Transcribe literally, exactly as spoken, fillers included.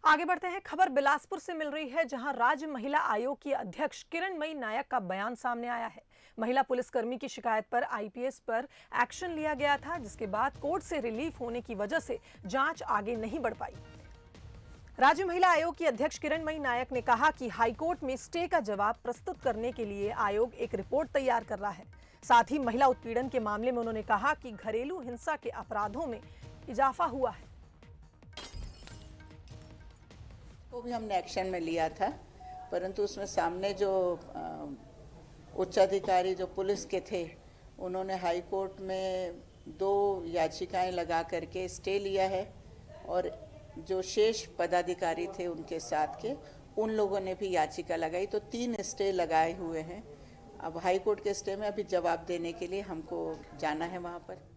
आगे बढ़ते हैं। खबर बिलासपुर से मिल रही है, जहां राज्य महिला आयोग की अध्यक्ष किरणमयी नायक का बयान सामने आया है। महिला पुलिसकर्मी की शिकायत पर आईपीएस पर एक्शन लिया गया था, जिसके बाद कोर्ट से रिलीफ होने की वजह से जांच आगे नहीं बढ़ पाई। राज्य महिला आयोग की अध्यक्ष किरणमयी नायक ने कहा कि हाईकोर्ट में स्टे का जवाब प्रस्तुत करने के लिए आयोग एक रिपोर्ट तैयार कर रहा है। साथ ही महिला उत्पीड़न के मामले में उन्होंने कहा कि घरेलू हिंसा के अपराधों में इजाफा हुआ है। वो भी हमने एक्शन में लिया था, परंतु उसमें सामने जो उच्च अधिकारी जो पुलिस के थे, उन्होंने हाई कोर्ट में दो याचिकाएं लगा करके स्टे लिया है और जो शेष पदाधिकारी थे उनके साथ के उन लोगों ने भी याचिका लगाई, तो तीन स्टे लगाए हुए हैं। अब हाई कोर्ट के स्टे में अभी जवाब देने के लिए हमको जाना है वहाँ पर।